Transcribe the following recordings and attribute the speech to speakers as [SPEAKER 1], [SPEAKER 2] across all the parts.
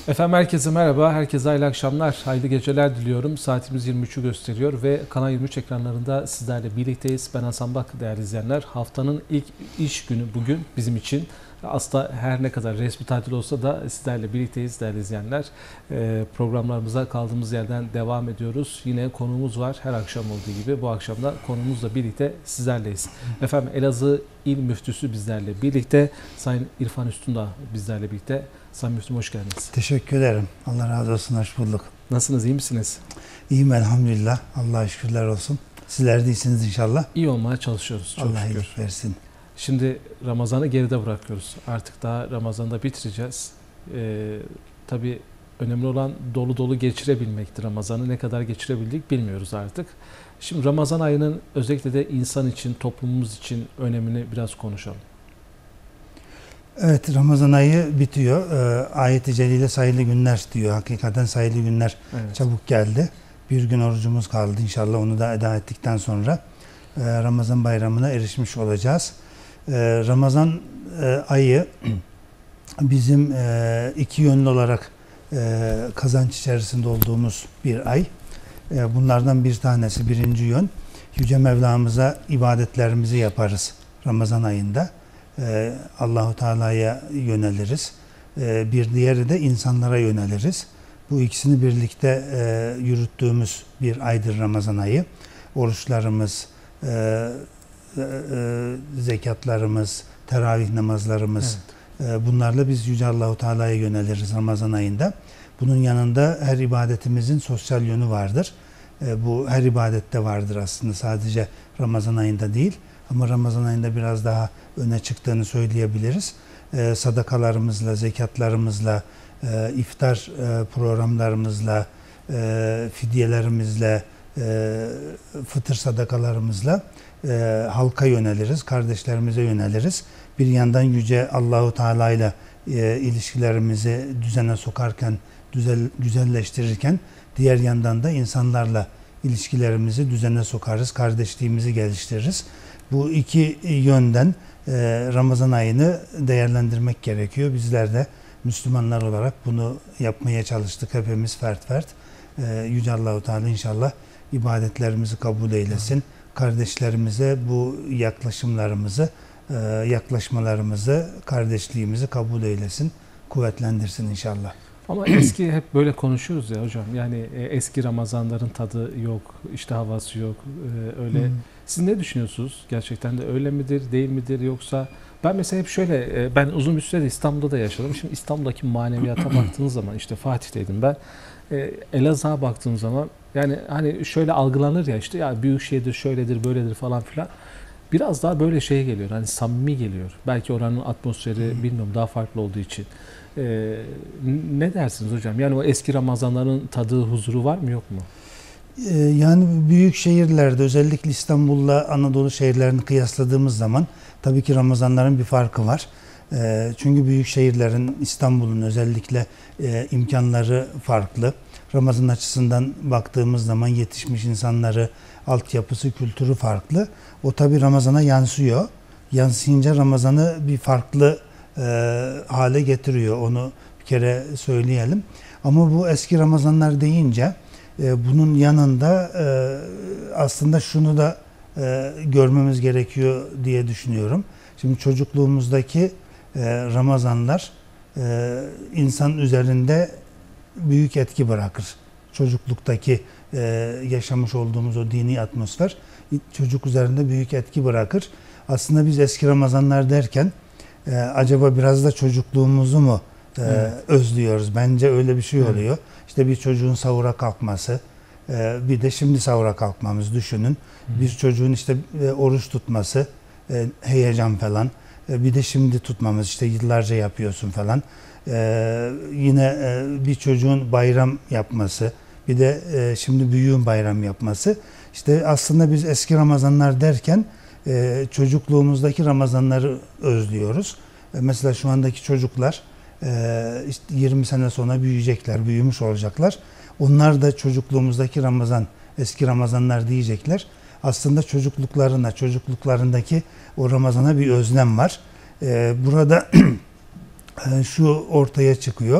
[SPEAKER 1] Efendim herkese merhaba, herkese hayırlı akşamlar, hayırlı geceler diliyorum. Saatimiz 23'ü gösteriyor ve Kanal 23 ekranlarında sizlerle birlikteyiz. Ben Hasan Bak, değerli izleyenler. Haftanın ilk iş günü bugün bizim için. Aslında her ne kadar resmi tatil olsa da sizlerle birlikteyiz değerli izleyenler. Programlarımıza kaldığımız yerden devam ediyoruz. Yine konuğumuz var her akşam olduğu gibi. Bu akşam da konuğumuzla birlikte sizlerleyiz. Efendim Elazığ İl Müftüsü bizlerle birlikte. Sayın İrfan Üstün de bizlerle birlikte. Sayın Müftüm hoş geldiniz.
[SPEAKER 2] Teşekkür ederim. Allah razı olsun. Hoş bulduk.
[SPEAKER 1] Nasılsınız? İyi misiniz?
[SPEAKER 2] İyiyim elhamdülillah. Allah'a şükürler olsun. Sizler de iyisiniz inşallah.
[SPEAKER 1] İyi olmaya çalışıyoruz. Çok
[SPEAKER 2] Allah
[SPEAKER 1] şükür.
[SPEAKER 2] iyilik versin.
[SPEAKER 1] Şimdi Ramazan'ı geride bırakıyoruz. Artık daha Ramazan'da bitireceğiz. Tabii önemli olan dolu dolu geçirebilmektir Ramazan'ı. Ne kadar geçirebildik bilmiyoruz artık. Şimdi Ramazan ayının özellikle de insan için, toplumumuz için önemini biraz konuşalım.
[SPEAKER 2] Evet, Ramazan ayı bitiyor. Ayet-i Celile sayılı günler diyor. Hakikaten sayılı günler çabuk geldi. Bir gün orucumuz kaldı. İnşallah onu da eda ettikten sonra Ramazan bayramına erişmiş olacağız. Ramazan ayı bizim iki yönlü olarak kazanç içerisinde olduğumuz bir ay. Bunlardan bir tanesi, birinci yön, Yüce Mevlamıza ibadetlerimizi yaparız Ramazan ayında. Allahu Teala'ya yöneliriz. Bir diğeri de insanlara yöneliriz. Bu ikisini birlikte yürüttüğümüz bir aydır Ramazan ayı. Oruçlarımız, zekatlarımız, teravih namazlarımız, bunlarla biz Yüce Allahu Teala'ya yöneliriz Ramazan ayında. Bunun yanında her ibadetimizin sosyal yönü vardır. Bu her ibadette vardır aslında, sadece Ramazan ayında değil. Ama Ramazan ayında biraz daha öne çıktığını söyleyebiliriz. Sadakalarımızla, zekatlarımızla, iftar programlarımızla, fidyelerimizle, fıtır sadakalarımızla halka yöneliriz, kardeşlerimize yöneliriz. Bir yandan Yüce Allahu Teala ile ilişkilerimizi düzene sokarken, güzelleştirirken, diğer yandan da insanlarla ilişkilerimizi düzene sokarız, kardeşliğimizi geliştiririz. Bu iki yönden Ramazan ayını değerlendirmek gerekiyor. Bizler de Müslümanlar olarak bunu yapmaya çalıştık. Hepimiz fert fert. Yüce Allah-u Teala inşallah ibadetlerimizi kabul eylesin. Kardeşlerimize bu yaklaşmalarımızı, kardeşliğimizi kabul eylesin. Kuvvetlendirsin inşallah.
[SPEAKER 1] Ama eski hep böyle konuşuyoruz ya hocam. Yani eski Ramazanların tadı yok, işte havası yok. Öyle. Siz ne düşünüyorsunuz? Gerçekten de öyle midir, değil midir, yoksa ben mesela hep şöyle, ben uzun bir süre İstanbul'da da yaşadım. Şimdi İstanbul'daki maneviyata baktığınız zaman, işte Fatih'teydim ben. Elazığ'a baktığım zaman yani hani şöyle algılanır ya, işte ya büyük şehirdir, şöyledir, böyledir falan filan. Biraz daha böyle şey geliyor. Hani samimi geliyor. Belki oranın atmosferi bilmiyorum daha farklı olduğu için. Ne dersiniz hocam? Yani o eski Ramazanların tadı, huzuru var mı, yok mu?
[SPEAKER 2] Yani büyük şehirlerde, özellikle İstanbul'la Anadolu şehirlerini kıyasladığımız zaman tabii ki Ramazanların bir farkı var. Çünkü büyük şehirlerin, İstanbul'un özellikle imkanları farklı. Ramazan açısından baktığımız zaman yetişmiş insanları, altyapısı, kültürü farklı. O tabii Ramazan'a yansıyor. Yansıyınca Ramazan'ı bir farklı hale getiriyor. Onu bir kere söyleyelim. Ama bu eski Ramazanlar deyince bunun yanında aslında şunu da görmemiz gerekiyor diye düşünüyorum. Şimdi çocukluğumuzdaki Ramazanlar insan üzerinde büyük etki bırakır. Çocukluktaki yaşamış olduğumuz o dini atmosfer çocuk üzerinde büyük etki bırakır. Aslında biz eski Ramazanlar derken acaba biraz da çocukluğumuzu mu özlüyoruz? Bence öyle bir şey oluyor. İşte bir çocuğun sahura kalkması, bir de şimdi sahura kalkmamız düşünün. Bir çocuğun işte oruç tutması, heyecan falan. Bir de şimdi tutmamız, işte yıllarca yapıyorsun falan. Yine bir çocuğun bayram yapması, bir de şimdi büyüğün bayram yapması. İşte aslında biz eski Ramazanlar derken çocukluğumuzdaki Ramazanları özlüyoruz. Mesela şu andaki çocuklar işte 20 sene sonra büyüyecekler, büyümüş olacaklar. Onlar da çocukluğumuzdaki Ramazan, eski Ramazanlar diyecekler. Aslında çocukluklarındaki o Ramazan'a bir özlem var. Burada şu ortaya çıkıyor.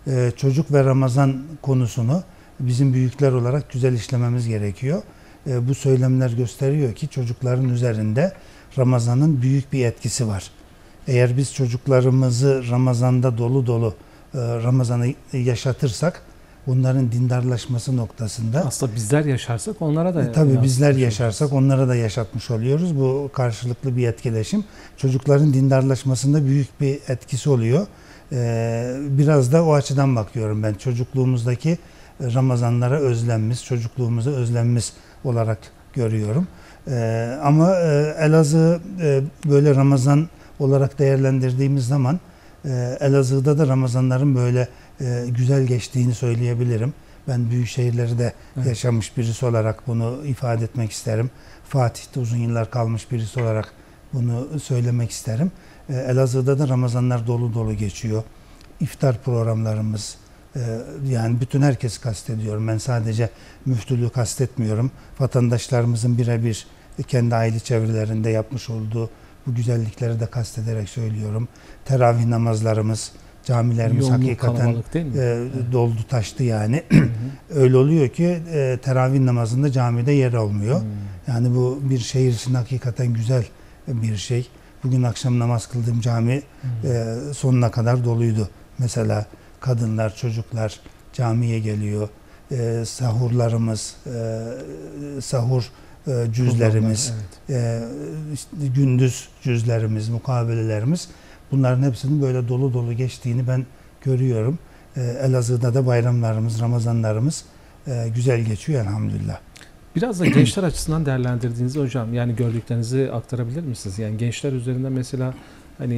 [SPEAKER 2] Çocuk ve Ramazan konusunu bizim büyükler olarak güzel işlememiz gerekiyor. Bu söylemler gösteriyor ki çocukların üzerinde Ramazan'ın büyük bir etkisi var. Eğer biz çocuklarımızı Ramazan'da dolu dolu Ramazan'ı yaşatırsak, bunların dindarlaşması noktasında
[SPEAKER 1] aslında bizler yaşarsak onlara da
[SPEAKER 2] tabii bizler yaşarsak onlara da yaşatmış oluyoruz. Bu karşılıklı bir etkileşim. Çocukların dindarlaşmasında büyük bir etkisi oluyor. Biraz da o açıdan bakıyorum ben. Çocukluğumuzdaki Ramazanlara özlemimiz, çocukluğumuza özlemimiz olarak görüyorum. Ama Elazığ böyle Ramazan olarak değerlendirdiğimiz zaman Elazığ'da da Ramazanların böyle güzel geçtiğini söyleyebilirim. Ben büyük şehirleri de yaşamış birisi olarak bunu ifade etmek isterim. Fatih'te uzun yıllar kalmış birisi olarak bunu söylemek isterim. Elazığ'da da Ramazanlar dolu dolu geçiyor. İftar programlarımız, yani bütün herkesi kastediyorum. Ben sadece müftülüğü kastetmiyorum. Vatandaşlarımızın birebir kendi aile çevrelerinde yapmış olduğu bu güzellikleri de kastederek söylüyorum. Teravih namazlarımız, camilerimiz
[SPEAKER 1] yoğunluk,
[SPEAKER 2] hakikaten doldu taştı yani. Öyle oluyor ki teravih namazında camide yer olmuyor. Yani bu bir şehir için hakikaten güzel bir şey. Bugün akşam namaz kıldığım cami sonuna kadar doluydu. Mesela kadınlar, çocuklar camiye geliyor. Sahurlarımız, sahur cüzlerimiz, işte gündüz cüzlerimiz, mukabelelerimiz, bunların hepsinin böyle dolu dolu geçtiğini ben görüyorum. Elazığ'da da bayramlarımız, Ramazanlarımız güzel geçiyor elhamdülillah.
[SPEAKER 1] Biraz da gençler açısından değerlendirdiğinizde hocam, yani gördüklerinizi aktarabilir misiniz? Yani gençler üzerinden mesela hani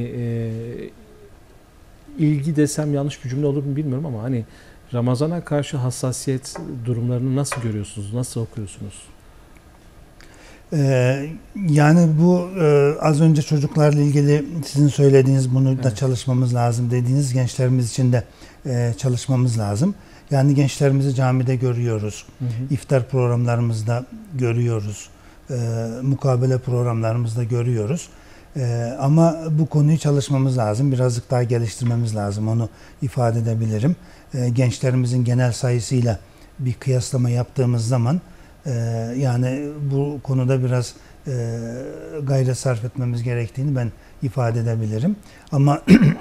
[SPEAKER 1] ilgi desem yanlış bir cümle olur mu bilmiyorum ama hani Ramazan'a karşı hassasiyet durumlarını nasıl görüyorsunuz? Nasıl okuyorsunuz?
[SPEAKER 2] Yani bu az önce çocuklarla ilgili sizin söylediğiniz, bunu da çalışmamız lazım dediğiniz, gençlerimiz için de çalışmamız lazım. Yani gençlerimizi camide görüyoruz. İftar programlarımızda görüyoruz. Mukabele programlarımızda görüyoruz. Ama bu konuyu çalışmamız lazım. Birazcık daha geliştirmemiz lazım. Onu ifade edebilirim. Gençlerimizin genel sayısıyla bir kıyaslama yaptığımız zaman yani bu konuda biraz gayret sarf etmemiz gerektiğini ben ifade edebilirim. Ama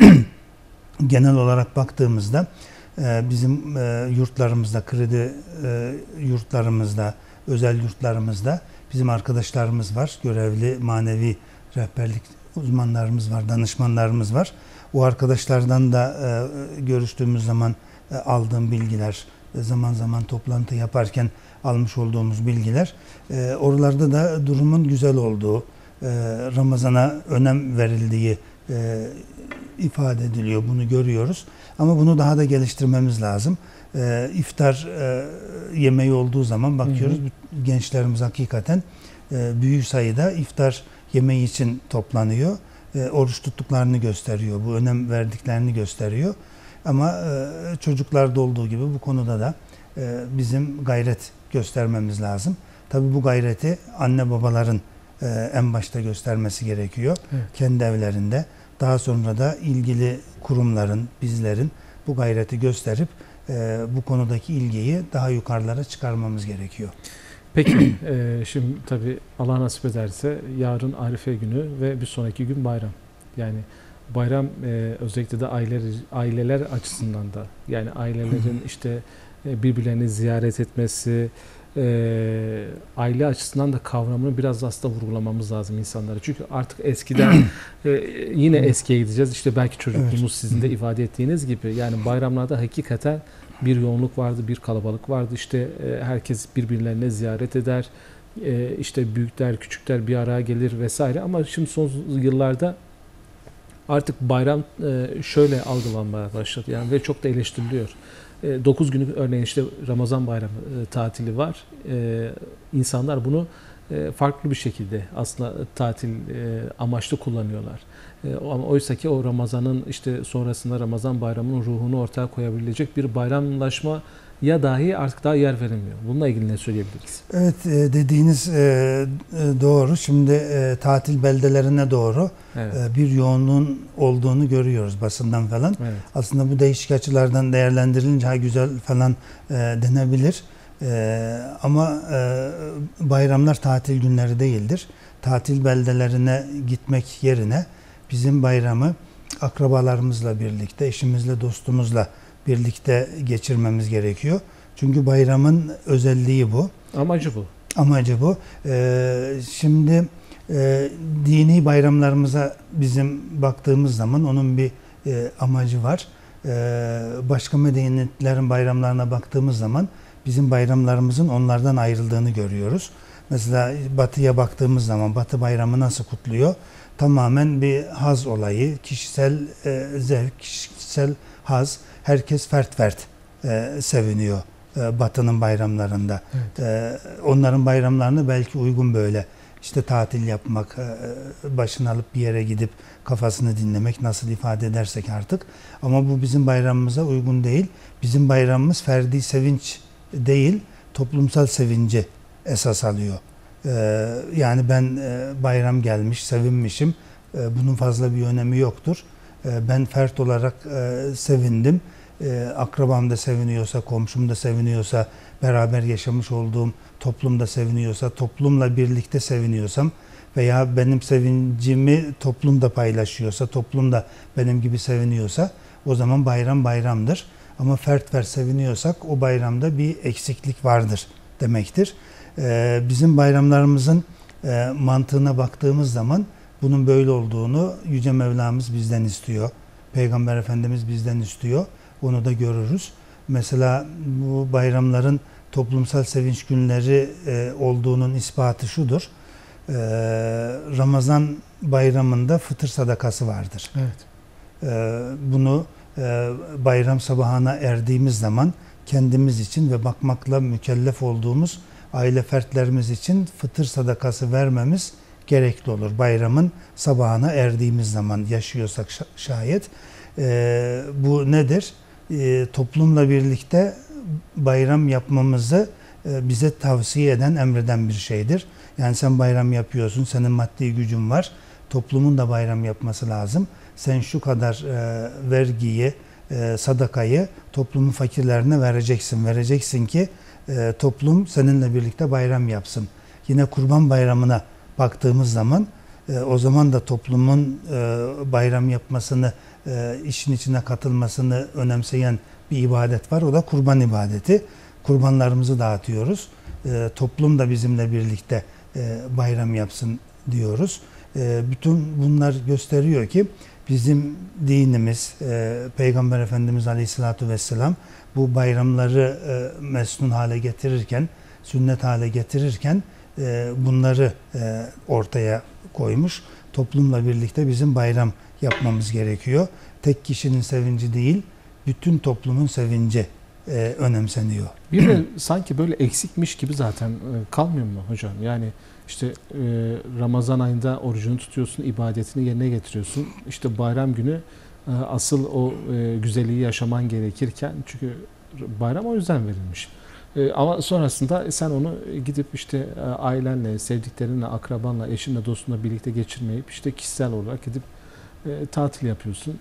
[SPEAKER 2] genel olarak baktığımızda bizim yurtlarımızda, kredi yurtlarımızda, özel yurtlarımızda bizim arkadaşlarımız var. Görevli manevi rehberlik uzmanlarımız var, danışmanlarımız var. O arkadaşlardan da görüştüğümüz zaman aldığım bilgiler, zaman zaman toplantı yaparken almış olduğumuz bilgiler, oralarda da durumun güzel olduğu, Ramazan'a önem verildiği ifade ediliyor. Bunu görüyoruz. Ama bunu daha da geliştirmemiz lazım. İftar yemeği olduğu zaman bakıyoruz, gençlerimiz hakikaten büyük sayıda iftar yemeği için toplanıyor. Oruç tuttuklarını gösteriyor. Bu önem verdiklerini gösteriyor. Ama çocuklarda olduğu gibi bu konuda da bizim gayret göstermemiz lazım. Tabii bu gayreti anne babaların en başta göstermesi gerekiyor. Kendi evlerinde. Daha sonra da ilgili kurumların, bizlerin bu gayreti gösterip bu konudaki ilgiyi daha yukarılara çıkarmamız gerekiyor.
[SPEAKER 1] Peki, şimdi tabii Allah nasip ederse yarın Arife günü ve bir sonraki gün bayram. Yani bayram özellikle de aileler açısından da, yani ailelerin işte birbirlerini ziyaret etmesi, aile açısından da kavramını biraz aslında vurgulamamız lazım insanlara. Çünkü artık eskiden yine eskiye gideceğiz. İşte belki çocukluğumuz sizin de ifade ettiğiniz gibi, yani bayramlarda hakikaten bir yoğunluk vardı, bir kalabalık vardı. İşte herkes birbirlerine ziyaret eder. İşte büyükler, küçükler bir araya gelir vesaire. Ama şimdi son yıllarda artık bayram şöyle algılanmaya başladı. Yani ve çok da eleştiriliyor. 9 günlük örneğin işte Ramazan bayramı tatili var. İnsanlar bunu farklı bir şekilde aslında tatil amaçlı kullanıyorlar. Ama oysa ki o Ramazan'ın işte sonrasında Ramazan bayramının ruhunu ortaya koyabilecek bir bayramlaşma ya dahi artık daha yer verilmiyor. Bununla ilgili ne söyleyebiliriz?
[SPEAKER 2] Evet, dediğiniz doğru. Şimdi tatil beldelerine doğru
[SPEAKER 1] Evet.
[SPEAKER 2] bir yoğunluğun olduğunu görüyoruz basından falan.
[SPEAKER 1] Evet.
[SPEAKER 2] Aslında bu değişik açılardan değerlendirilince ha güzel falan denebilir. Ama bayramlar tatil günleri değildir. Tatil beldelerine gitmek yerine bizim bayramı akrabalarımızla birlikte, eşimizle, dostumuzla birlikte geçirmemiz gerekiyor. Çünkü bayramın özelliği bu.
[SPEAKER 1] Amacı bu.
[SPEAKER 2] Amacı bu. Şimdi dini bayramlarımıza bizim baktığımız zaman onun bir amacı var. Başka medeniyetlerin bayramlarına baktığımız zaman bizim bayramlarımızın onlardan ayrıldığını görüyoruz. Mesela Batı'ya baktığımız zaman Batı bayramı nasıl kutluyor? Tamamen bir haz olayı, kişisel zevk, kişisel haz. Herkes fert fert seviniyor Batı'nın bayramlarında.
[SPEAKER 1] Evet.
[SPEAKER 2] Onların bayramlarını belki uygun böyle işte tatil yapmak, başını alıp bir yere gidip kafasını dinlemek, nasıl ifade edersek artık. Ama bu bizim bayramımıza uygun değil. Bizim bayramımız ferdi sevinç değil, toplumsal sevinci esas alıyor. Yani ben bayram gelmiş, sevinmişim. Bunun fazla bir önemi yoktur. Ben fert olarak sevindim. Akrabam da seviniyorsa, komşum da seviniyorsa, beraber yaşamış olduğum toplum da seviniyorsa, toplumla birlikte seviniyorsam veya benim sevincimi toplum da paylaşıyorsa, toplum da benim gibi seviniyorsa o zaman bayram bayramdır. Ama fert fert seviniyorsak o bayramda bir eksiklik vardır demektir. Bizim bayramlarımızın mantığına baktığımız zaman bunun böyle olduğunu Yüce Mevlamız bizden istiyor. Peygamber Efendimiz bizden istiyor. Onu da görürüz. Mesela bu bayramların toplumsal sevinç günleri olduğunun ispatı şudur. Ramazan bayramında fıtır sadakası vardır.
[SPEAKER 1] Evet.
[SPEAKER 2] Bunu bayram sabahına erdiğimiz zaman kendimiz için ve bakmakla mükellef olduğumuz aile fertlerimiz için fıtır sadakası vermemiz gerekli olur. Bayramın sabahına erdiğimiz zaman yaşıyorsak şayet. Bu nedir? Toplumla birlikte bayram yapmamızı bize tavsiye eden, emreden bir şeydir. Yani sen bayram yapıyorsun, senin maddi gücün var. Toplumun da bayram yapması lazım. Sen şu kadar vergiyi, sadakayı toplumun fakirlerine vereceksin. Vereceksin ki toplum seninle birlikte bayram yapsın. Yine Kurban Bayramı'na baktığımız zaman o zaman da toplumun bayram yapmasını, işin içine katılmasını önemseyen bir ibadet var. O da kurban ibadeti. Kurbanlarımızı dağıtıyoruz. Toplum da bizimle birlikte bayram yapsın diyoruz. Bütün bunlar gösteriyor ki bizim dinimiz, Peygamber Efendimiz Aleyhisselatü Vesselam bu bayramları mesnun hale getirirken, sünnet hale getirirken bunları ortaya koymuş. Toplumla birlikte bizim bayram yapmamız gerekiyor. Tek kişinin sevinci değil, bütün toplumun sevinci önemseniyor.
[SPEAKER 1] Bir de sanki böyle eksikmiş gibi zaten kalmıyor mu hocam? Yani işte Ramazan ayında orucunu tutuyorsun, ibadetini yerine getiriyorsun. İşte bayram günü asıl o güzelliği yaşaman gerekirken, çünkü bayram o yüzden verilmiş. Ama sonrasında sen onu gidip işte ailenle, sevdiklerinle, akrabanla, eşinle, dostunla birlikte geçirmeyip işte kişisel olarak gidip tatil yapıyorsun.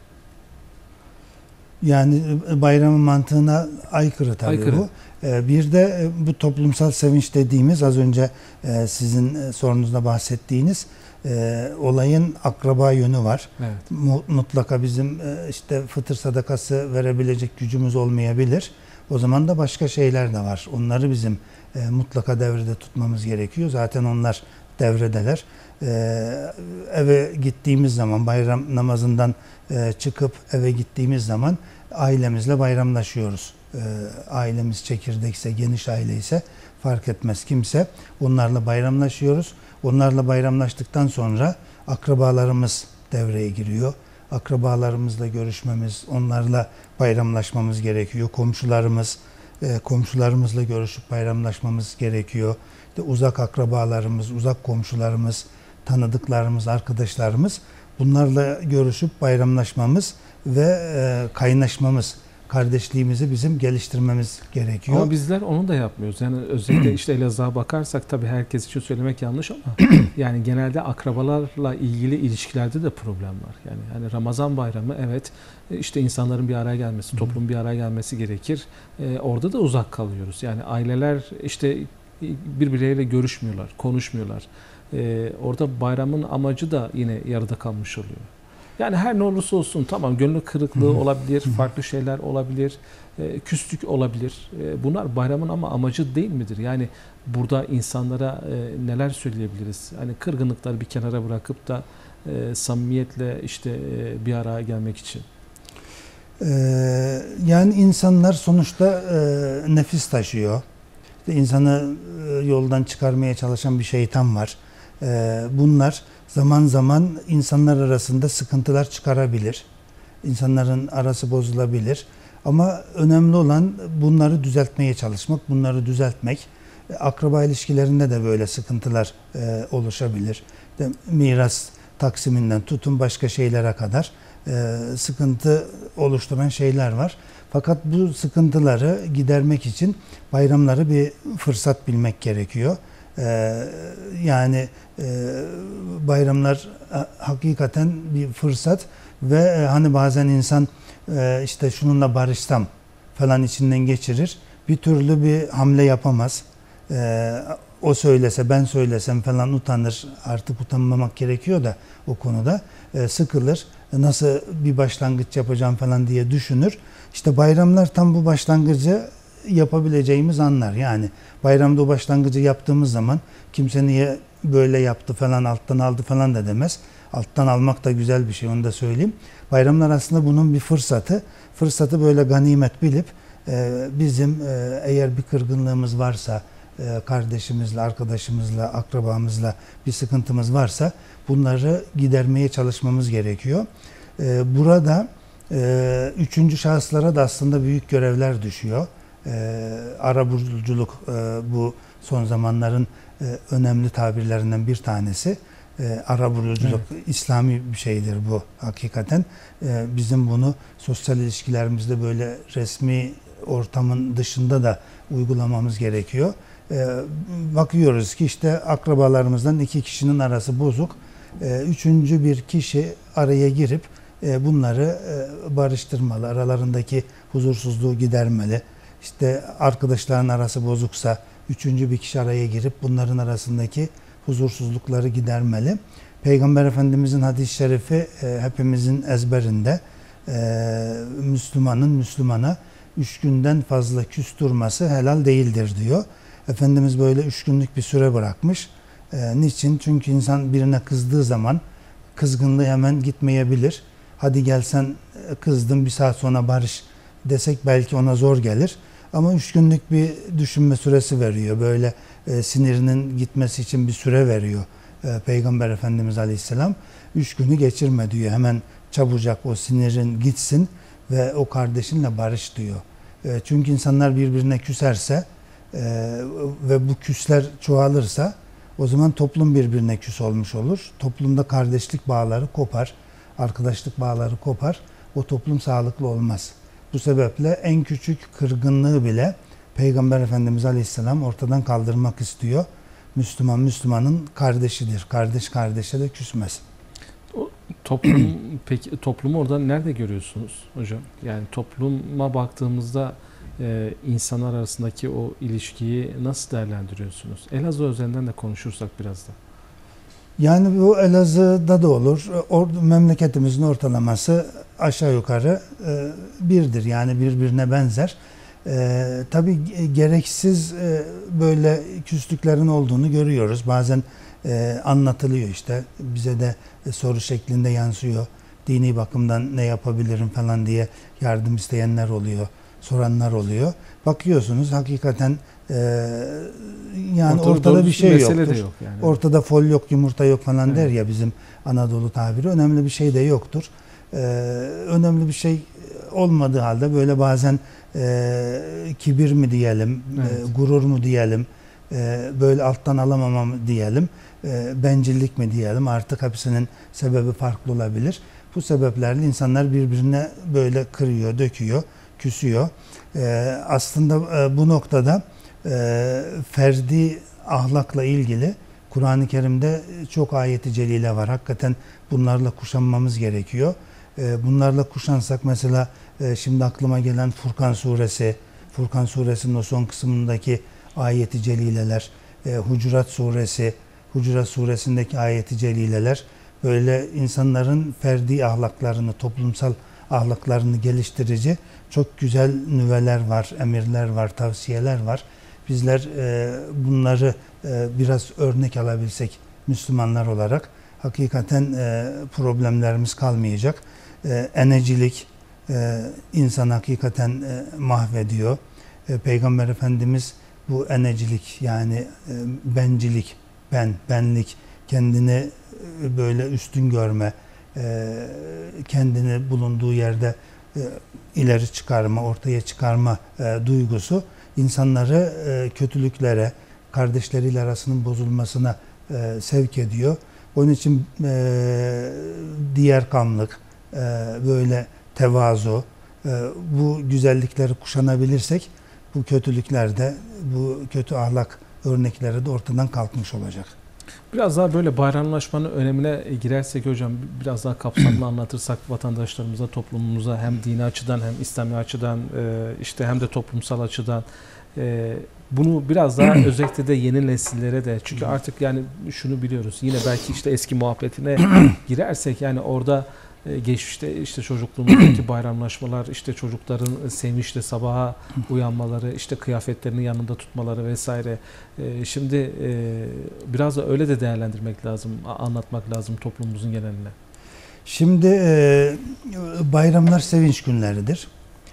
[SPEAKER 2] Yani bayramın mantığına aykırı tabii
[SPEAKER 1] Aykırı.
[SPEAKER 2] bu. Bir de bu toplumsal sevinç dediğimiz az önce sizin sorunuzda bahsettiğiniz olayın akraba yönü var.
[SPEAKER 1] Evet.
[SPEAKER 2] Mutlaka bizim işte fıtır sadakası verebilecek gücümüz olmayabilir. O zaman da başka şeyler de var. Onları bizim mutlaka devrede tutmamız gerekiyor. Zaten onlar devredeler. Eve gittiğimiz zaman, bayram namazından çıkıp eve gittiğimiz zaman ailemizle bayramlaşıyoruz. Ailemiz çekirdekse, geniş aileyse fark etmez kimse. Onlarla bayramlaşıyoruz. Onlarla bayramlaştıktan sonra akrabalarımız devreye giriyor. Akrabalarımızla görüşmemiz, onlarla bayramlaşmamız gerekiyor. Komşularımızla görüşüp bayramlaşmamız gerekiyor. İşte uzak akrabalarımız, uzak komşularımız, tanıdıklarımız, arkadaşlarımız, bunlarla görüşüp bayramlaşmamız ve kaynaşmamız, kardeşliğimizi bizim geliştirmemiz gerekiyor.
[SPEAKER 1] Ama bizler onu da yapmıyoruz. Yani özellikle işte Elazığ'a bakarsak tabii herkes için söylemek yanlış ama yani genelde akrabalarla ilgili ilişkilerde de problem var. Yani Ramazan bayramı evet işte insanların bir araya gelmesi, toplumun bir araya gelmesi gerekir. Orada da uzak kalıyoruz. Yani aileler işte birbirleriyle görüşmüyorlar, konuşmuyorlar. Orada bayramın amacı da yine yarıda kalmış oluyor. Yani her ne olursa olsun tamam gönül kırıklığı olabilir, farklı şeyler olabilir, küslük olabilir. Bunlar bayramın ama amacı değil midir? Yani burada insanlara neler söyleyebiliriz? Hani kırgınlıkları bir kenara bırakıp da samimiyetle işte bir araya gelmek için.
[SPEAKER 2] Yani insanlar sonuçta nefis taşıyor. İşte insanı yoldan çıkarmaya çalışan bir şeytan var. Bunlar zaman zaman insanlar arasında sıkıntılar çıkarabilir. İnsanların arası bozulabilir. Ama önemli olan bunları düzeltmeye çalışmak, bunları düzeltmek. Akraba ilişkilerinde de böyle sıkıntılar oluşabilir. İşte miras taksiminden tutun başka şeylere kadar sıkıntı oluşturan şeyler var. Fakat bu sıkıntıları gidermek için bayramları bir fırsat bilmek gerekiyor. Yani bayramlar hakikaten bir fırsat ve hani bazen insan işte şununla barışsam falan içinden geçirir. Bir türlü bir hamle yapamaz. O söylese ben söylesem falan utanır. Artık utanmamak gerekiyor da o konuda sıkılır. Nasıl bir başlangıç yapacağım falan diye düşünür. İşte bayramlar tam bu başlangıcı yapabileceğimiz anlar. Yani bayramda o başlangıcı yaptığımız zaman kimse niye böyle yaptı falan alttan aldı falan da demez. Alttan almak da güzel bir şey, onu da söyleyeyim. Bayramlar aslında bunun bir fırsatı. Fırsatı böyle ganimet bilip bizim eğer bir kırgınlığımız varsa, kardeşimizle, arkadaşımızla, akrabamızla bir sıkıntımız varsa bunları gidermeye çalışmamız gerekiyor. Burada üçüncü şahıslara da aslında büyük görevler düşüyor. Arabuluculuk bu son zamanların önemli tabirlerinden bir tanesi. Arabuluculuk evet. İslami bir şeydir bu hakikaten. Bizim bunu sosyal ilişkilerimizde böyle resmi ortamın dışında da uygulamamız gerekiyor. Bakıyoruz ki işte akrabalarımızdan iki kişinin arası bozuk. Üçüncü bir kişi araya girip bunları barıştırmalı, aralarındaki huzursuzluğu gidermeli. İşte arkadaşların arası bozuksa üçüncü bir kişi araya girip bunların arasındaki huzursuzlukları gidermeli. Peygamber Efendimizin hadis-i şerifi hepimizin ezberinde. Müslümanın Müslümana 3 günden fazla küs durması helal değildir diyor. Efendimiz böyle 3 günlük bir süre bırakmış. Niçin? Çünkü insan birine kızdığı zaman kızgınlığı hemen gitmeyebilir. Hadi gel sen kızdın bir saat sonra barış desek belki ona zor gelir. Ama 3 günlük bir düşünme süresi veriyor. Böyle sinirinin gitmesi için bir süre veriyor Peygamber Efendimiz Aleyhisselam. 3 günü geçirme diyor. Hemen çabucak o sinirin gitsin ve o kardeşinle barış diyor. Çünkü insanlar birbirine küserse ve bu küsler çoğalırsa o zaman toplum birbirine küs olmuş olur. Toplumda kardeşlik bağları kopar, arkadaşlık bağları kopar. O toplum sağlıklı olmaz. Bu sebeple en küçük kırgınlığı bile Peygamber Efendimiz Aleyhisselam ortadan kaldırmak istiyor. Müslüman Müslümanın kardeşidir. Kardeş kardeşe de küsmez.
[SPEAKER 1] Peki toplumu orada nerede görüyorsunuz hocam? Yani topluma baktığımızda insanlar arasındaki o ilişkiyi nasıl değerlendiriyorsunuz? Elazığ üzerinden de konuşursak biraz da.
[SPEAKER 2] Yani bu Elazığ'da da olur. Memleketimizin ortalaması aşağı yukarı birdir. Yani birbirine benzer. Tabii gereksiz böyle küslüklerin olduğunu görüyoruz. Bazen anlatılıyor işte. Bize de soru şeklinde yansıyor. Dini bakımdan ne yapabilirim falan diye yardım isteyenler oluyor. Soranlar oluyor. Bakıyorsunuz hakikaten yani ortada bir şey yoktur. Yok yani. Ortada fol yok, yumurta yok falan evet. Der ya bizim Anadolu tabiri. Önemli bir şey de yoktur. Önemli bir şey olmadığı halde böyle bazen kibir mi diyelim, evet. Gurur mu diyelim, böyle alttan alamama mı diyelim, bencillik mi diyelim, artık hepsinin sebebi farklı olabilir. Bu sebeplerle insanlar birbirine böyle kırıyor, döküyor, küsüyor. Aslında bu noktada ferdi ahlakla ilgili Kur'an-ı Kerim'de çok ayet-i celile var. Hakikaten bunlarla kuşanmamız gerekiyor. Bunlarla kuşansak mesela şimdi aklıma gelen Furkan Suresi, Furkan Suresinin o son kısmındaki ayet-i celileler, Hucurat Suresi, Hucurat Suresindeki ayet-i celileler böyle insanların ferdi ahlaklarını, toplumsal ahlaklarını geliştirici çok güzel nüveler var, emirler var, tavsiyeler var. Bizler bunları biraz örnek alabilsek Müslümanlar olarak hakikaten problemlerimiz kalmayacak. Enecilik insanı hakikaten mahvediyor. Peygamber Efendimiz bu enecilik yani bencilik, benlik, kendini böyle üstün görme, kendini bulunduğu yerde ileri çıkarma, ortaya çıkarma duygusu insanları kötülüklere, kardeşleriyle arasının bozulmasına sevk ediyor. Onun için diğerkamlık, böyle tevazu, bu güzellikleri kuşanabilirsek bu kötülükler de, bu kötü ahlak örnekleri de ortadan kalkmış olacak.
[SPEAKER 1] Biraz daha böyle bayramlaşmanın önemine girersek hocam, biraz daha kapsamlı anlatırsak vatandaşlarımıza, toplumumuza hem dini açıdan hem İslami açıdan işte hem de toplumsal açıdan bunu biraz daha özellikle de yeni nesillere de, çünkü artık yani şunu biliyoruz, yine belki işte eski muhabbetine girersek yani orada geçmişte işte çocukluğumuzdaki bayramlaşmalar, işte çocukların sevinçle sabaha uyanmaları, işte kıyafetlerini yanında tutmaları vesaire. Şimdi biraz da öyle de değerlendirmek lazım, anlatmak lazım toplumumuzun geneline.
[SPEAKER 2] Şimdi bayramlar sevinç günleridir.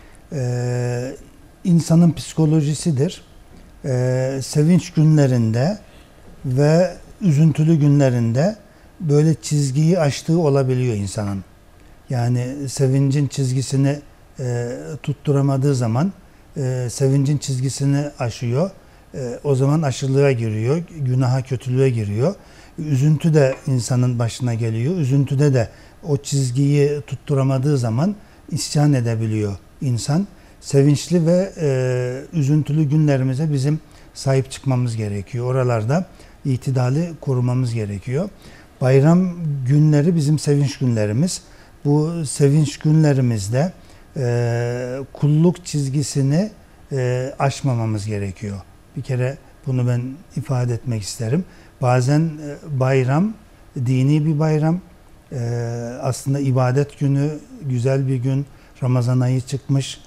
[SPEAKER 2] İnsanın psikolojisidir. Sevinç günlerinde ve üzüntülü günlerinde böyle çizgiyi aştığı olabiliyor insanın. Yani sevincin çizgisini tutturamadığı zaman sevincin çizgisini aşıyor. O zaman aşırılığa giriyor, günaha, kötülüğe giriyor. Üzüntü de insanın başına geliyor. Üzüntüde de o çizgiyi tutturamadığı zaman isyan edebiliyor insan. Sevinçli ve üzüntülü günlerimize bizim sahip çıkmamız gerekiyor. Oralarda itidali korumamız gerekiyor. Bayram günleri bizim sevinç günlerimiz. Bu sevinç günlerimizde kulluk çizgisini aşmamamız gerekiyor. Bir kere bunu ben ifade etmek isterim. Bazen bayram, dini bir bayram, aslında ibadet günü, güzel bir gün, Ramazan ayı çıkmış,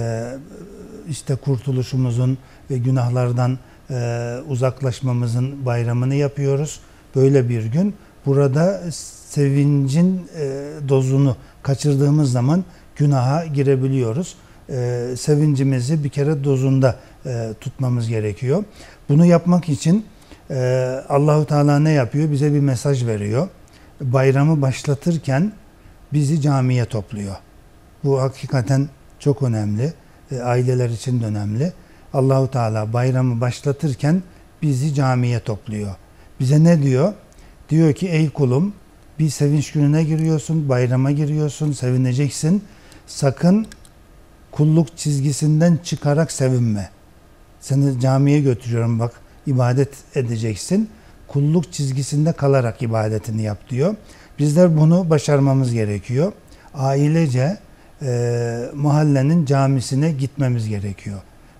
[SPEAKER 2] işte kurtuluşumuzun ve günahlardan uzaklaşmamızın bayramını yapıyoruz. Böyle bir gün. Burada sevincin dozunu kaçırdığımız zaman günaha girebiliyoruz. Sevincimizi bir kere dozunda tutmamız gerekiyor. Bunu yapmak için Allahu Teala ne yapıyor? Bize bir mesaj veriyor. Bayramı başlatırken bizi camiye topluyor. Bu hakikaten çok önemli. Aileler için de önemli. Allahu Teala bayramı başlatırken bizi camiye topluyor. Bize ne diyor? Diyor ki ey kulum, bir sevinç gününe giriyorsun, bayrama giriyorsun, sevineceksin. Sakın kulluk çizgisinden çıkarak sevinme. Seni camiye götürüyorum bak, ibadet edeceksin. Kulluk çizgisinde kalarak ibadetini yap diyor. Bizler bunu başarmamız gerekiyor. Ailece mahallenin camisine gitmemiz gerekiyor.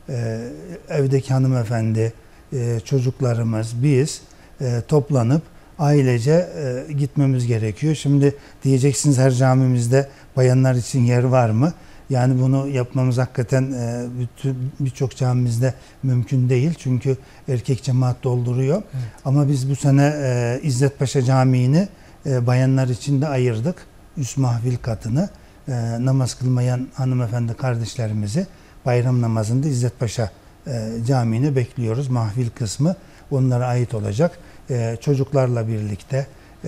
[SPEAKER 2] Evdeki hanımefendi, çocuklarımız, biz toplanıp ailece gitmemiz gerekiyor. Şimdi diyeceksiniz her camimizde bayanlar için yer var mı? Yani bunu yapmamız hakikaten birçok camimizde mümkün değil. Çünkü erkek cemaat dolduruyor. Evet. Ama biz bu sene İzzet Paşa Camii'ni bayanlar için de ayırdık. Üst mahvil katını. Namaz kılmayan hanımefendi kardeşlerimizi bayram namazında İzzet Paşa Camii'ne bekliyoruz. Mahvil kısmı onlara ait olacak. Çocuklarla birlikte,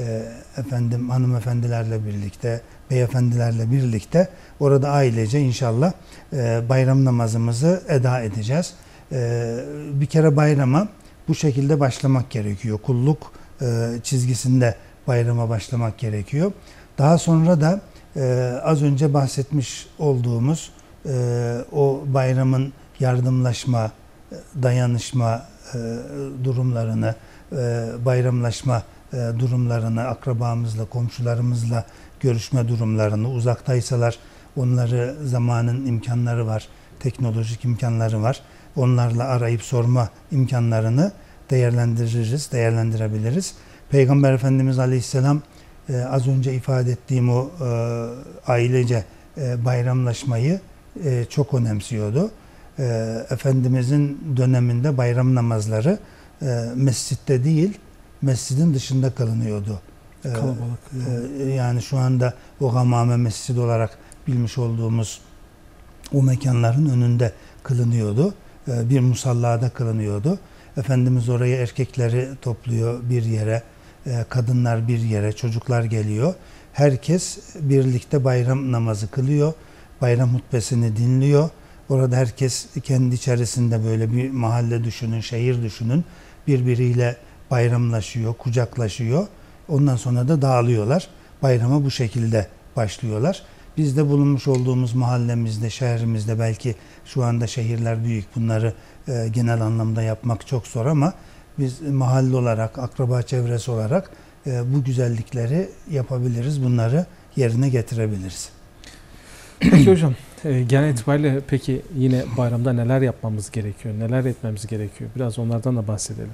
[SPEAKER 2] hanımefendilerle birlikte, beyefendilerle birlikte orada ailece inşallah bayram namazımızı eda edeceğiz. Bir kere bayrama bu şekilde başlamak gerekiyor. Kulluk çizgisinde bayrama başlamak gerekiyor. Daha sonra da az önce bahsetmiş olduğumuz O bayramın yardımlaşma, dayanışma durumlarını, bayramlaşma durumlarını, akrabamızla, komşularımızla görüşme durumlarını, uzaktaysalar onları, zamanın imkanları var, teknolojik imkanları var. Onlarla arayıp sorma imkanlarını değerlendirebiliriz. Peygamber Efendimiz Aleyhisselam az önce ifade ettiğim o ailece bayramlaşmayı çok önemsiyordu. Efendimizin döneminde bayram namazları mescitte değil, mescidin dışında kılınıyordu.
[SPEAKER 1] Kalabalık.
[SPEAKER 2] Yani şu anda o Gamame Mescid olarak bilmiş olduğumuz o mekanların önünde kılınıyordu. Bir musallada kılınıyordu. Efendimiz oraya erkekleri topluyor bir yere, kadınlar bir yere, çocuklar geliyor. Herkes birlikte bayram namazı kılıyor. Bayram hutbesini dinliyor. Orada herkes kendi içerisinde böyle bir mahalle düşünün, şehir düşünün. Birbiriyle bayramlaşıyor, kucaklaşıyor. Ondan sonra da dağılıyorlar. Bayrama bu şekilde başlıyorlar. Biz de bulunmuş olduğumuz mahallemizde, şehrimizde, belki şu anda şehirler büyük, bunları genel anlamda yapmak çok zor ama biz mahalle olarak, akraba çevresi olarak bu güzellikleri yapabiliriz, bunları yerine getirebiliriz.
[SPEAKER 1] Peki hocam, genel itibariyle peki yine bayramda neler yapmamız gerekiyor, neler etmemiz gerekiyor? Biraz onlardan da bahsedelim.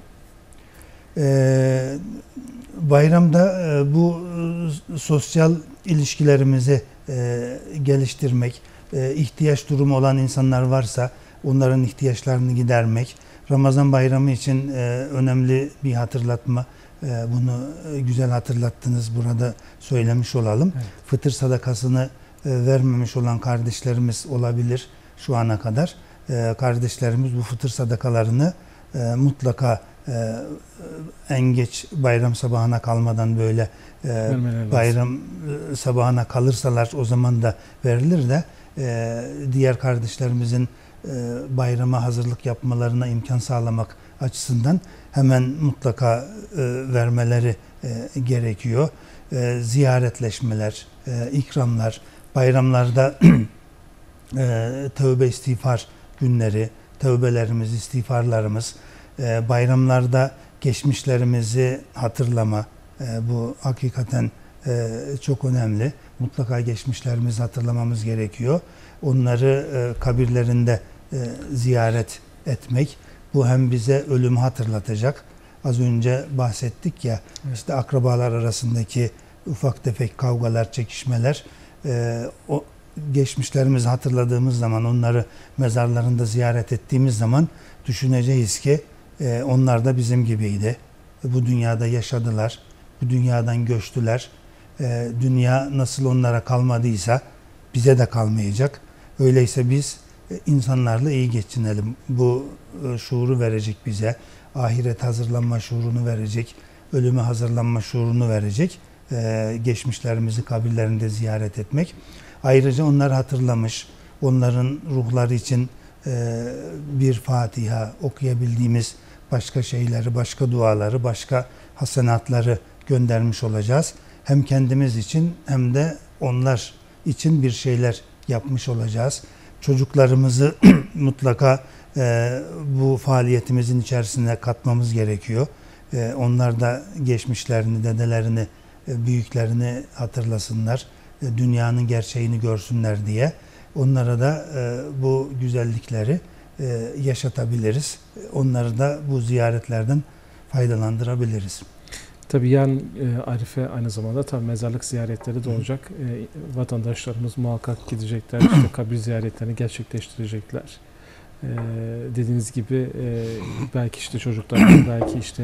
[SPEAKER 2] Bayramda bu sosyal ilişkilerimizi geliştirmek, ihtiyaç durumu olan insanlar varsa onların ihtiyaçlarını gidermek. Ramazan bayramı için önemli bir hatırlatma. Bunu güzel hatırlattınız, burada söylemiş olalım. Evet. Fıtır sadakasını vermemiş olan kardeşlerimiz olabilir şu ana kadar. Kardeşlerimiz bu fıtır sadakalarını mutlaka en geç bayram sabahına kalmadan böyle bayram sabahına kalırsalar o zaman da verilir de diğer kardeşlerimizin bayrama hazırlık yapmalarına imkan sağlamak açısından hemen mutlaka vermeleri gerekiyor. Ziyaretleşmeler, ikramlar, bayramlarda tövbe istiğfar günleri, tövbelerimiz, istiğfarlarımız, bayramlarda geçmişlerimizi hatırlama, bu hakikaten çok önemli. Mutlaka geçmişlerimizi hatırlamamız gerekiyor. Onları kabirlerinde ziyaret etmek, bu hem bize ölümü hatırlatacak. Az önce bahsettik ya, evet. İşte akrabalar arasındaki ufak tefek kavgalar, çekişmeler, o geçmişlerimizi hatırladığımız zaman, onları mezarlarında ziyaret ettiğimiz zaman düşüneceğiz ki onlar da bizim gibiydi. Bu dünyada yaşadılar, bu dünyadan göçtüler. Dünya nasıl onlara kalmadıysa bize de kalmayacak. Öyleyse biz insanlarla iyi geçinelim. Bu şuuru verecek bize. Ahiret hazırlanma şuurunu verecek. Ölüme hazırlanma şuurunu verecek. Geçmişlerimizi kabirlerinde ziyaret etmek. Ayrıca onları hatırlamış, onların ruhları için bir Fatiha okuyabildiğimiz başka şeyleri, başka duaları, başka hasenatları göndermiş olacağız. Hem kendimiz için hem de onlar için bir şeyler yapmış olacağız. Çocuklarımızı mutlaka bu faaliyetimizin içerisine katmamız gerekiyor. Onlar da geçmişlerini, dedelerini, büyüklerini hatırlasınlar. Dünyanın gerçeğini görsünler diye. Onlara da bu güzellikleri yaşatabiliriz. Onları da bu ziyaretlerden faydalandırabiliriz.
[SPEAKER 1] Tabii yarın Arife aynı zamanda tabii mezarlık ziyaretleri de olacak. Vatandaşlarımız muhakkak gidecekler, işte kabir ziyaretlerini gerçekleştirecekler. Dediğiniz gibi belki işte çocuklar, belki işte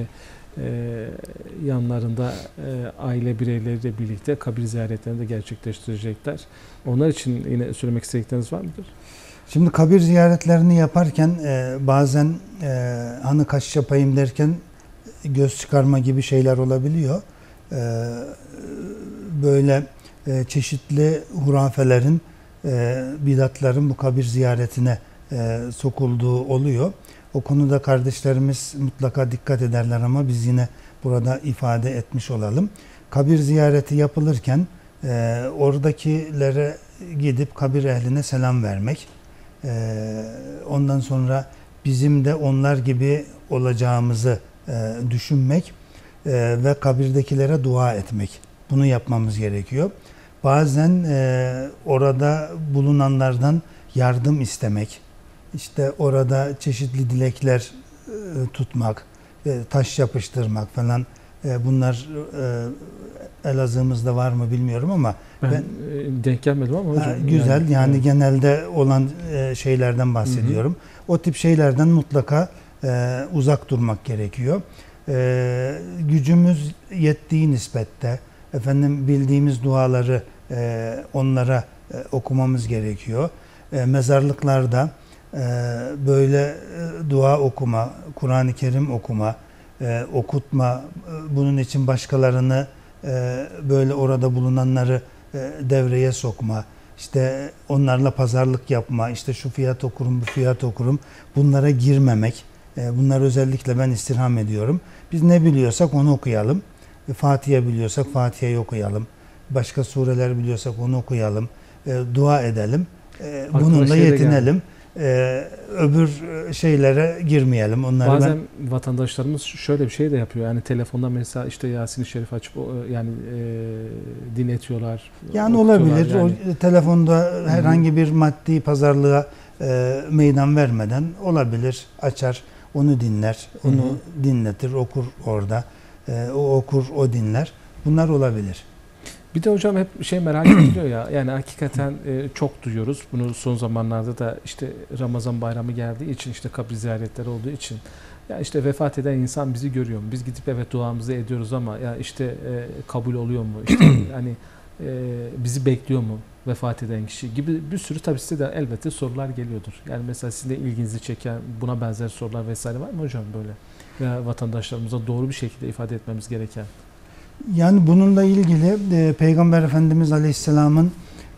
[SPEAKER 1] yanlarında aile bireyleriyle birlikte kabir ziyaretlerini de gerçekleştirecekler. Onlar için yine söylemek istedikleriniz var mıdır?
[SPEAKER 2] Şimdi kabir ziyaretlerini yaparken bazen hani kaç yapayım derken göz çıkarma gibi şeyler olabiliyor. Böyle çeşitli hurafelerin, bidatların bu kabir ziyaretine sokulduğu oluyor. O konuda kardeşlerimiz mutlaka dikkat ederler ama biz yine burada ifade etmiş olalım. Kabir ziyareti yapılırken oradakilere gidip kabir ehline selam vermek, Ondan sonra bizim de onlar gibi olacağımızı düşünmek ve kabirdekilere dua etmek. Bunu yapmamız gerekiyor. Bazen orada bulunanlardan yardım istemek, işte orada çeşitli dilekler tutmak, taş yapıştırmak falan, bunlar Elazığ'ımızda var mı bilmiyorum ama
[SPEAKER 1] ben denk gelmedim ama hocam.
[SPEAKER 2] Güzel yani genelde olan şeylerden bahsediyorum. O tip şeylerden mutlaka uzak durmak gerekiyor. Gücümüz yettiği nispette bildiğimiz duaları onlara okumamız gerekiyor. Mezarlıklarda böyle dua okuma, Kur'an-ı Kerim okuma, okutma, bunun için başkalarını böyle orada bulunanları devreye sokma, işte onlarla pazarlık yapma, işte şu fiyat okurum, bu fiyat okurum, bunlara girmemek. Bunları özellikle ben istirham ediyorum. Biz ne biliyorsak onu okuyalım. Fatiha biliyorsak Fatiha'yı okuyalım. Başka sureler biliyorsak onu okuyalım. Dua edelim. Bununla yetinelim. Öbür şeylere girmeyelim. Onları
[SPEAKER 1] bazen vatandaşlarımız şöyle bir şey de yapıyor. Yani telefonda mesela işte Yasin-i Şerif açıp yani dinletiyorlar.
[SPEAKER 2] Yani olabilir. Yani. O telefonda herhangi bir maddi pazarlığa meydan vermeden olabilir. Açar, onu dinler, onu dinletir, okur orada. O okur, o dinler. Bunlar olabilir.
[SPEAKER 1] Bir de hocam hep şey merak ediliyor ya, yani hakikaten çok duyuyoruz. Bunu son zamanlarda da işte Ramazan bayramı geldiği için, işte kabir ziyaretleri olduğu için, ya işte vefat eden insan bizi görüyor mu? Biz gidip evet duamızı ediyoruz ama ya işte kabul oluyor mu? İşte hani bizi bekliyor mu vefat eden kişi gibi bir sürü, tabii size de elbette sorular geliyordur. Yani mesela sizin de ilginizi çeken buna benzer sorular vesaire var mı hocam böyle? Veya vatandaşlarımıza doğru bir şekilde ifade etmemiz gereken?
[SPEAKER 2] Yani bununla ilgili Peygamber Efendimiz Aleyhisselam'ın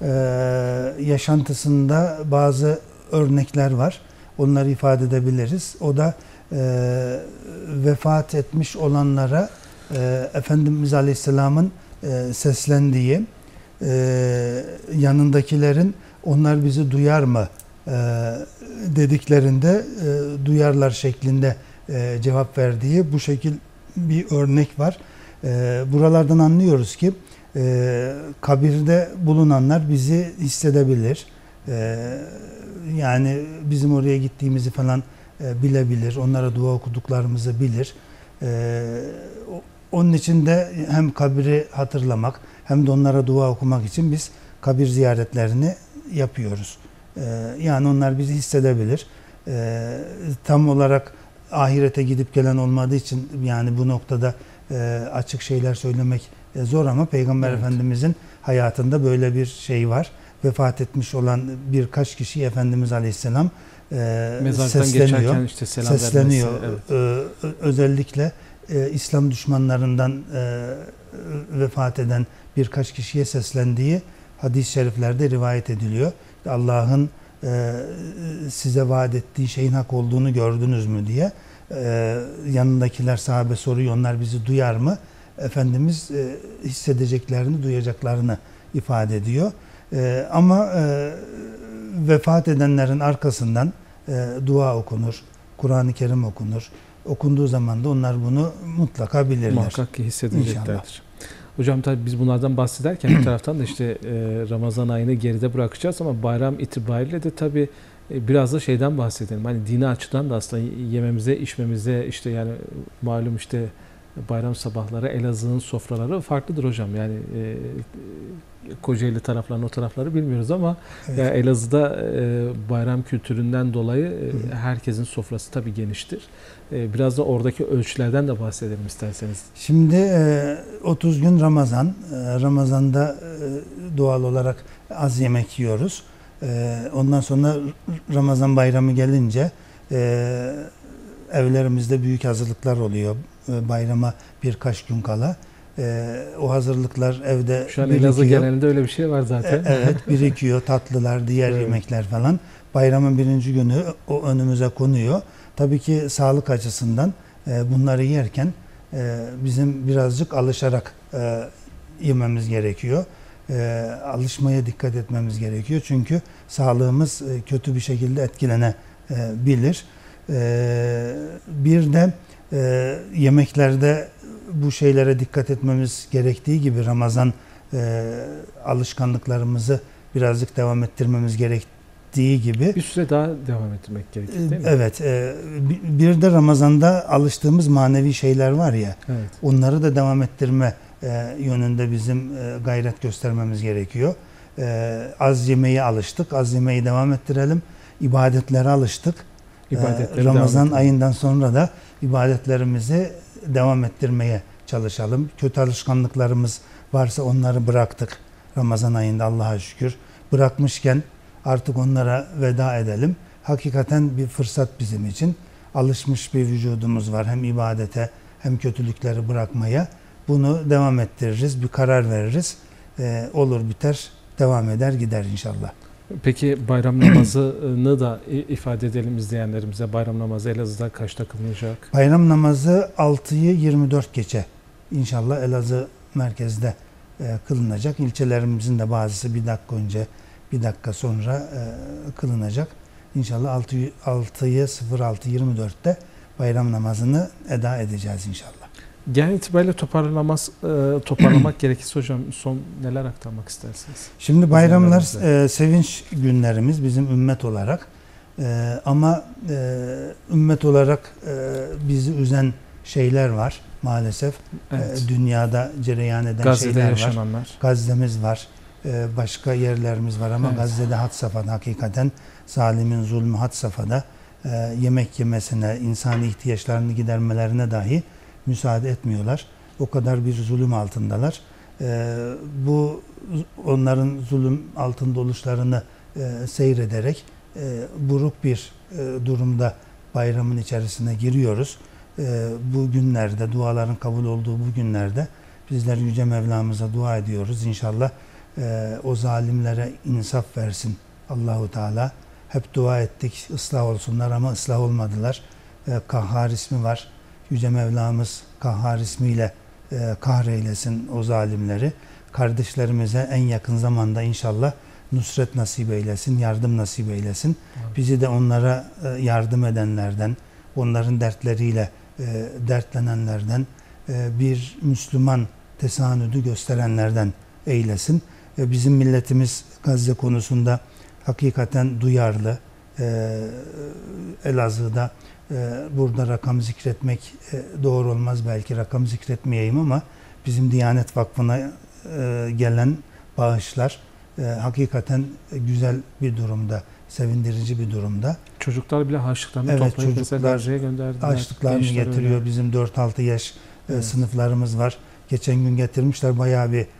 [SPEAKER 2] yaşantısında bazı örnekler var. Onları ifade edebiliriz. O da vefat etmiş olanlara Efendimiz Aleyhisselam'ın seslendiği, yanındakilerin onlar bizi duyar mı dediklerinde duyarlar şeklinde cevap verdiği bu şekil bir örnek var. Buralardan anlıyoruz ki kabirde bulunanlar bizi hissedebilir. Yani bizim oraya gittiğimizi falan bilebilir. Onlara dua okuduklarımızı bilir. Onun için de hem kabri hatırlamak hem de onlara dua okumak için biz kabir ziyaretlerini yapıyoruz. Yani onlar bizi hissedebilir. Tam olarak ahirete gidip gelen olmadığı için yani bu noktada açık şeyler söylemek zor ama Peygamber Efendimizin hayatında böyle bir şey var. Vefat etmiş olan birkaç kişi Efendimiz Aleyhisselam sesleniyor.
[SPEAKER 1] Işte selam
[SPEAKER 2] sesleniyor.
[SPEAKER 1] Evet.
[SPEAKER 2] Özellikle İslam düşmanlarından vefat eden birkaç kişiye seslendiği hadis-i şeriflerde rivayet ediliyor. Allah'ın size vaat ettiği şeyin hak olduğunu gördünüz mü diye. Yanındakiler sahabe soruyor, onlar bizi duyar mı? Efendimiz hissedeceklerini, duyacaklarını ifade ediyor. Ama vefat edenlerin arkasından dua okunur, Kur'an-ı Kerim okunur. Okunduğu zaman da onlar bunu mutlaka bilirler.
[SPEAKER 1] Muhakkak ki hissedeceklerdir. Hocam tabii biz bunlardan bahsederken bir taraftan da işte Ramazan ayını geride bırakacağız ama bayram itibariyle de tabii biraz da şeyden bahsedelim. Hani dini açıdan da aslında yememize, içmemize, işte yani malum işte bayram sabahları Elazığ'ın sofraları farklıdır hocam. Yani Kocaeli taraflarını, o tarafları bilmiyoruz ama evet. Yani Elazığ'da bayram kültüründen dolayı herkesin sofrası tabii geniştir. Biraz da oradaki ölçülerden de bahsedelim isterseniz.
[SPEAKER 2] Şimdi 30 gün Ramazan. Ramazan'da doğal olarak az yemek yiyoruz. Ondan sonra Ramazan bayramı gelince evlerimizde büyük hazırlıklar oluyor. Bayrama birkaç gün kala. O hazırlıklar evde
[SPEAKER 1] şu an Elazığ genelinde öyle bir şey var zaten.
[SPEAKER 2] Evet, birikiyor. Tatlılar, diğer evet. Yemekler falan. Bayramın birinci günü o önümüze konuyor. Tabii ki sağlık açısından bunları yerken bizim birazcık alışarak yememiz gerekiyor. alışmaya dikkat etmemiz gerekiyor. Çünkü sağlığımız kötü bir şekilde etkilenebilir. Bir de yemeklerde bu şeylere dikkat etmemiz gerektiği gibi Ramazan alışkanlıklarımızı birazcık devam ettirmemiz gerektiği gibi.
[SPEAKER 1] Bir süre daha devam ettirmek gerekir değil mi?
[SPEAKER 2] Evet. Bir de Ramazan'da alıştığımız manevi şeyler var ya,
[SPEAKER 1] Evet.
[SPEAKER 2] onları da devam ettirme yönünde bizim gayret göstermemiz gerekiyor. Az yemeğe alıştık, az yemeği devam ettirelim. İbadetlere alıştık. Ramazan ayından sonra da ibadetlerimizi devam ettirmeye çalışalım. Kötü alışkanlıklarımız varsa onları bıraktık Ramazan ayında Allah'a şükür. Bırakmışken artık onlara veda edelim. Hakikaten bir fırsat bizim için. Alışmış bir vücudumuz var hem ibadete hem kötülükleri bırakmaya. Bunu devam ettiririz, bir karar veririz. Olur biter, devam eder gider inşallah.
[SPEAKER 1] Peki bayram namazını da ifade edelim izleyenlerimize. Bayram namazı Elazığ'da kaçta kılınacak?
[SPEAKER 2] Bayram namazı 6'yı 24 geçe inşallah Elazığ merkezde kılınacak. İlçelerimizin de bazısı bir dakika önce, bir dakika sonra kılınacak. İnşallah 6'yı 06.24'te bayram namazını eda edeceğiz inşallah.
[SPEAKER 1] Genel itibariyle toparlamak gerekirse hocam son neler aktarmak istersiniz?
[SPEAKER 2] Şimdi bayramlar sevinç günlerimiz bizim ümmet olarak. Ama ümmet olarak bizi üzen şeyler var maalesef.
[SPEAKER 1] Evet.
[SPEAKER 2] Dünyada cereyan eden
[SPEAKER 1] Gazze'de
[SPEAKER 2] şeyler
[SPEAKER 1] yaşananlar.
[SPEAKER 2] var. Gazze'miz var. Başka yerlerimiz var ama
[SPEAKER 1] Evet.
[SPEAKER 2] Gazze'de had safhada hakikaten zalimin zulmü had safhada. Yemek yemesine, insani ihtiyaçlarını gidermelerine dahi müsaade etmiyorlar. O kadar bir zulüm altındalar. Bu onların zulüm altında oluşlarını seyrederek buruk bir durumda bayramın içerisine giriyoruz. Bu günlerde, duaların kabul olduğu bu günlerde bizler Yüce Mevlamıza dua ediyoruz. İnşallah o zalimlere insaf versin Allahu Teala. Hep dua ettik, ıslah olsunlar ama ıslah olmadılar. Kahhar ismi var. Yüce Mevlamız Kahhar ismiyle kahreylesin o zalimleri. Kardeşlerimize en yakın zamanda inşallah nusret nasip eylesin, yardım nasip eylesin. Bizi de onlara yardım edenlerden, onların dertleriyle dertlenenlerden, bir Müslüman tesanüdü gösterenlerden eylesin. Bizim milletimiz Gazze konusunda hakikaten duyarlı. Elazığ'da burada rakam zikretmek doğru olmaz, belki rakam zikretmeyeyim ama bizim Diyanet Vakfı'na gelen bağışlar hakikaten güzel bir durumda, sevindirici bir durumda.
[SPEAKER 1] Çocuklar bile harçlıklarını
[SPEAKER 2] Evet,
[SPEAKER 1] toplayıp
[SPEAKER 2] çocuklar
[SPEAKER 1] Gazze'ye gönderdiler.
[SPEAKER 2] harçlıklarını getiriyor.
[SPEAKER 1] Öyle.
[SPEAKER 2] Bizim 4-6 yaş
[SPEAKER 1] Evet.
[SPEAKER 2] sınıflarımız var. Geçen gün getirmişler bayağı bir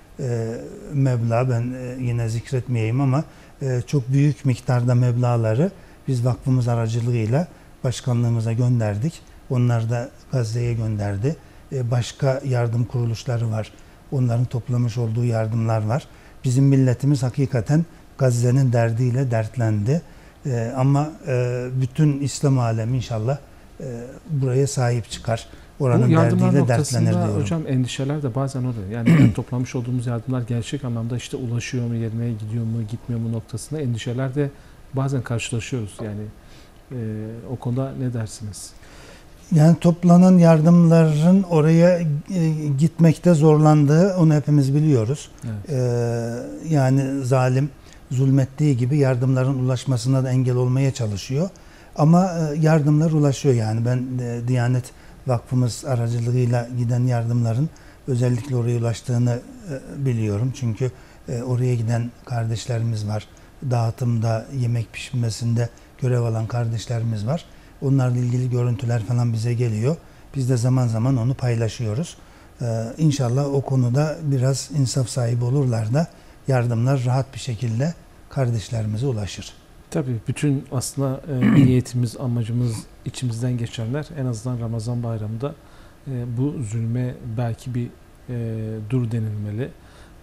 [SPEAKER 2] meblağ, ben yine zikretmeyeyim ama çok büyük miktarda meblağları biz vakfımız aracılığıyla başkanlığımıza gönderdik. Onlar da Gazze'ye gönderdi. Başka yardım kuruluşları var. Onların toplamış olduğu yardımlar var. Bizim milletimiz hakikaten Gazze'nin derdiyle dertlendi. Ama bütün İslam alemi inşallah buraya sahip çıkar. Oranın
[SPEAKER 1] Bu yardımlar
[SPEAKER 2] derdiyle dertlenir
[SPEAKER 1] noktasında
[SPEAKER 2] diyorum.
[SPEAKER 1] hocam endişeler de bazen oluyor. Yani toplamış olduğumuz yardımlar gerçek anlamda işte ulaşıyor mu, yerine gidiyor mu, gitmiyor mu noktasında endişeler de bazen karşılaşıyoruz. Yani o konuda ne dersiniz?
[SPEAKER 2] Yani toplanan yardımların oraya gitmekte zorlandığı, onu hepimiz biliyoruz.
[SPEAKER 1] Evet.
[SPEAKER 2] Yani zalim zulmettiği gibi yardımların ulaşmasına da engel olmaya çalışıyor. Ama yardımlar ulaşıyor yani. Ben Diyanet Vakfımız aracılığıyla giden yardımların özellikle oraya ulaştığını biliyorum. Çünkü oraya giden kardeşlerimiz var. Dağıtımda, yemek pişirmesinde görev alan kardeşlerimiz var. Onlarla ilgili görüntüler falan bize geliyor. Biz de zaman zaman onu paylaşıyoruz. İnşallah o konuda biraz insaf sahibi olurlar da yardımlar rahat bir şekilde kardeşlerimize ulaşır.
[SPEAKER 1] Tabii bütün aslında niyetimiz, amacımız, içimizden geçenler en azından Ramazan bayramında bu zulme belki bir dur denilmeli.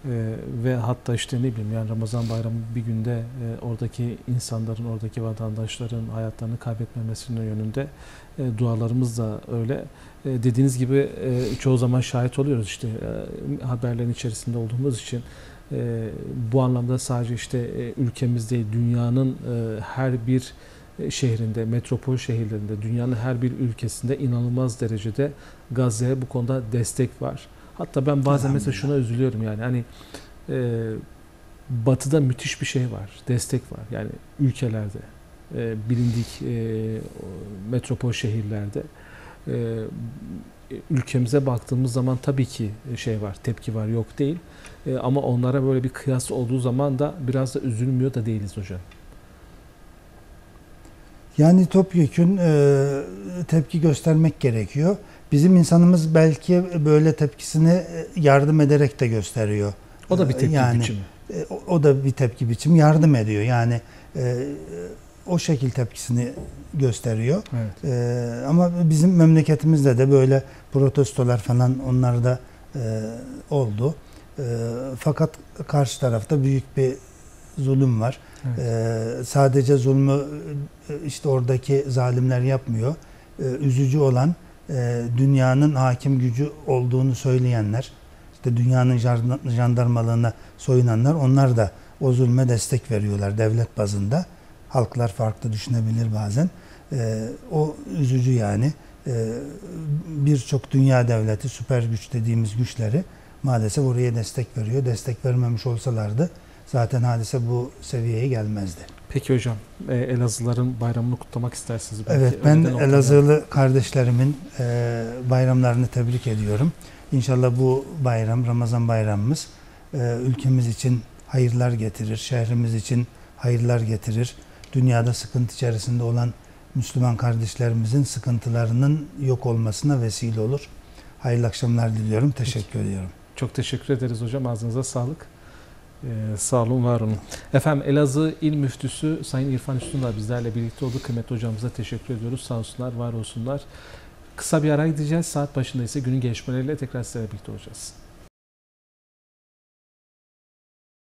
[SPEAKER 1] Ve hatta işte ne bileyim yani Ramazan bayramı bir günde oradaki insanların, oradaki vatandaşların hayatlarını kaybetmemesinin yönünde dualarımız da öyle. Dediğiniz gibi çoğu zaman şahit oluyoruz işte haberlerin içerisinde olduğumuz için Bu anlamda sadece işte ülkemiz değil, dünyanın her bir şehrinde, metropol şehirlerinde, dünyanın her bir ülkesinde inanılmaz derecede Gazze'ye bu konuda destek var. Hatta ben bazen mesela şuna üzülüyorum, yani hani Batı'da müthiş bir şey var, destek var. Yani ülkelerde, bilindik metropol şehirlerde, ülkemize baktığımız zaman tabii ki şey var, tepki var, yok değil. Ama onlara böyle bir kıyas olduğu zaman da biraz da üzülmüyor da değiliz hocam.
[SPEAKER 2] Yani topyekün tepki göstermek gerekiyor. Bizim insanımız belki böyle tepkisini yardım ederek de gösteriyor.
[SPEAKER 1] O da bir tepki
[SPEAKER 2] yani,
[SPEAKER 1] biçimi.
[SPEAKER 2] O da bir tepki biçimi, yardım ediyor. Yani o şekil tepkisini gösteriyor.
[SPEAKER 1] Evet.
[SPEAKER 2] Ama bizim memleketimizde de böyle protestolar falan, onlar da oldu. Fakat karşı tarafta büyük bir zulüm var. Evet. Sadece zulmü işte oradaki zalimler yapmıyor. Üzücü olan dünyanın hakim gücü olduğunu söyleyenler, işte dünyanın jandarmalığına soyunanlar, onlar da o zulme destek veriyorlar devlet bazında. Halklar farklı düşünebilir bazen. O üzücü yani. Birçok dünya devleti, süper güç dediğimiz güçleri maalesef oraya destek veriyor. Destek vermemiş olsalardı zaten hadise bu seviyeye gelmezdi.
[SPEAKER 1] Peki hocam, Elazığlıların bayramını kutlamak istersiniz belki.
[SPEAKER 2] Evet, ben Elazığlı kardeşlerimin bayramlarını tebrik ediyorum. İnşallah bu bayram, Ramazan bayramımız ülkemiz için hayırlar getirir, şehrimiz için hayırlar getirir. Dünyada sıkıntı içerisinde olan Müslüman kardeşlerimizin sıkıntılarının yok olmasına vesile olur. Hayırlı akşamlar diliyorum. Teşekkür ediyorum.
[SPEAKER 1] Çok teşekkür ederiz hocam. Ağzınıza sağlık. Sağ olun, var olun. Efendim, Elazığ İl Müftüsü Sayın İrfan Üstün da bizlerle birlikte oldu. Kıymetli hocamıza teşekkür ediyoruz. Sağ olsunlar, var olsunlar. Kısa bir ara gideceğiz. Saat başında ise günün gelişmeleriyle tekrar sizlerle birlikte olacağız.